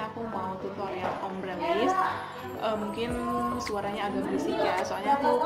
aku mau tutorial ombre list. Mungkin suaranya agak berisik ya, soalnya aku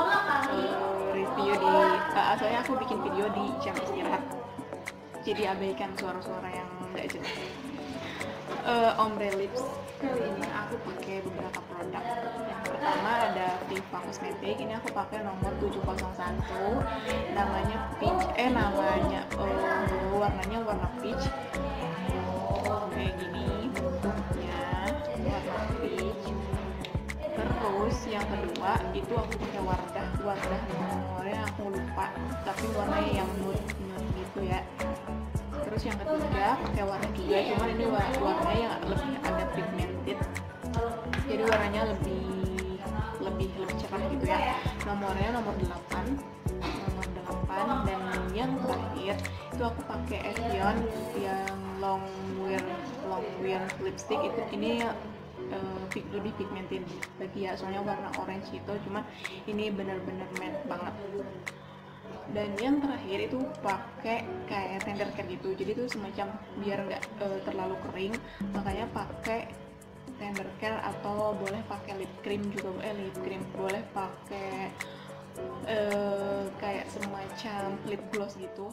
soalnya aku bikin video di jam istirahat, jadi abaikan suara-suara yang nggak jelas. Ombre lips kali ini aku pakai beberapa produk. Yang pertama ada Viva Cosmetic, ini aku pakai nomor 701, namanya peach, warnanya warna peach, kayak gini bentuknya, warna peach. Terus yang kedua itu aku pakai Wardah nomornya aku lupa, tapi warnanya yang nude gitu ya. Terus yang ketiga pakai warna juga, cuman ini warnanya yang lebih ada pigmented, jadi warnanya lebih cerah gitu ya. Nomornya nomor 8. Dan yang terakhir itu aku pakai Evian yang long wear lipstick. Ini lebih pigmented lagi ya, soalnya warna orange gitu, cuman ini bener-bener matte banget. Dan yang terakhir itu pakai kayak tender care gitu, jadi itu semacam biar nggak terlalu kering, makanya pakai tender care, atau boleh pakai lip cream juga, boleh pakai kayak semacam lip gloss gitu.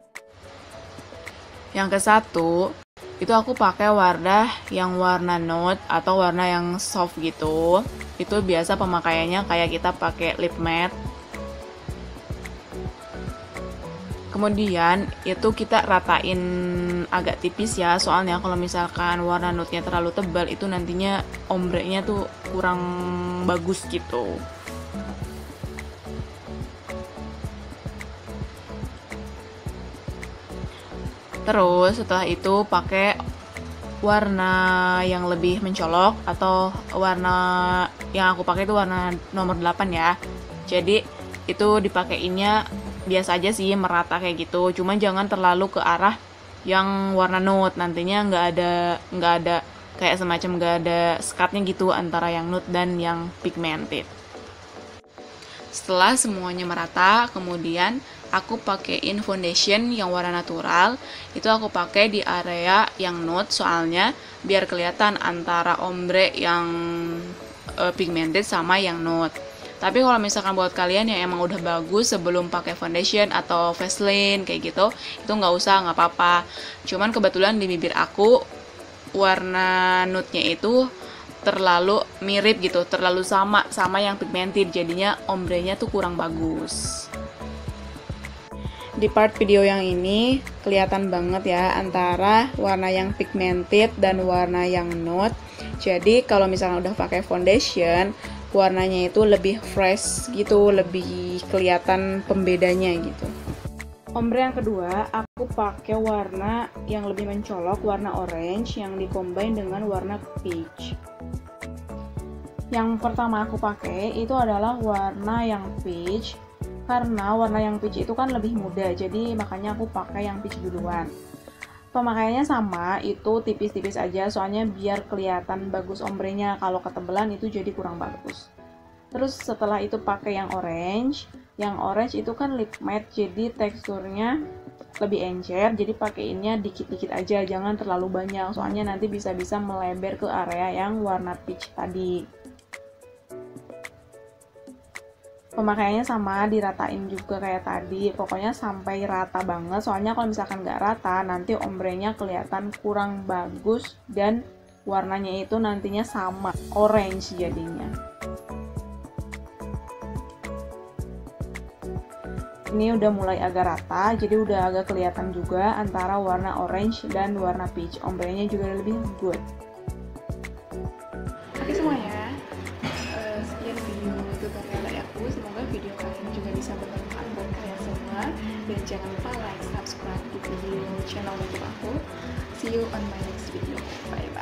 Yang ke satu itu aku pakai Wardah yang warna nude atau warna yang soft gitu. Itu biasa pemakaiannya kayak kita pakai lip matte. Kemudian itu kita ratain agak tipis ya, soalnya kalau misalkan warna nude-nya terlalu tebal itu nantinya ombre-nya tuh kurang bagus gitu. Terus setelah itu pakai warna yang lebih mencolok, atau warna yang aku pakai itu warna nomor 8 ya. Jadi itu dipakainya biasa aja sih, merata kayak gitu, cuman jangan terlalu ke arah yang warna nude, nantinya nggak ada kayak semacam nggak ada sekatnya gitu antara yang nude dan yang pigmented. Setelah semuanya merata, kemudian aku pakein foundation yang warna natural. Itu aku pakai di area yang nude, soalnya biar kelihatan antara ombre yang pigmented sama yang nude. Tapi kalau misalkan buat kalian yang emang udah bagus sebelum pakai foundation atau Vaseline kayak gitu, itu nggak usah, nggak apa-apa. Cuman kebetulan di bibir aku warna nude-nya itu terlalu mirip gitu, terlalu sama yang pigmented, jadinya ombre-nya tuh kurang bagus. Di part video yang ini kelihatan banget ya antara warna yang pigmented dan warna yang nude. Jadi kalau misalnya udah pakai foundation, warnanya itu lebih fresh gitu, lebih kelihatan pembedanya gitu. Ombre yang kedua, aku pakai warna yang lebih mencolok, warna orange yang dikombin dengan warna peach. Yang pertama aku pakai itu adalah warna yang peach, karena warna yang peach itu kan lebih muda, jadi makanya aku pakai yang peach duluan. Pemakaiannya sama, itu tipis-tipis aja, soalnya biar kelihatan bagus ombrenya. Kalau ketebelan itu jadi kurang bagus. Terus setelah itu pakai yang orange. Yang orange itu kan lip matte, jadi teksturnya lebih encer, jadi pakeinnya dikit-dikit aja, jangan terlalu banyak, soalnya nanti bisa-bisa melebar ke area yang warna peach tadi. Pemakaiannya sama, diratain juga kayak tadi, pokoknya sampai rata banget, soalnya kalau misalkan nggak rata nanti ombrenya kelihatan kurang bagus dan warnanya itu nantinya sama, orange jadinya. Ini udah mulai agak rata, jadi udah agak kelihatan juga antara warna orange dan warna peach, ombrenya juga lebih good. Oke semuanya, sekian video tutorial dari aku. Semoga video kalian juga bisa bermanfaat buat kalian semua. Dan jangan lupa like, subscribe di video channel YouTube aku. See you on my next video. Bye.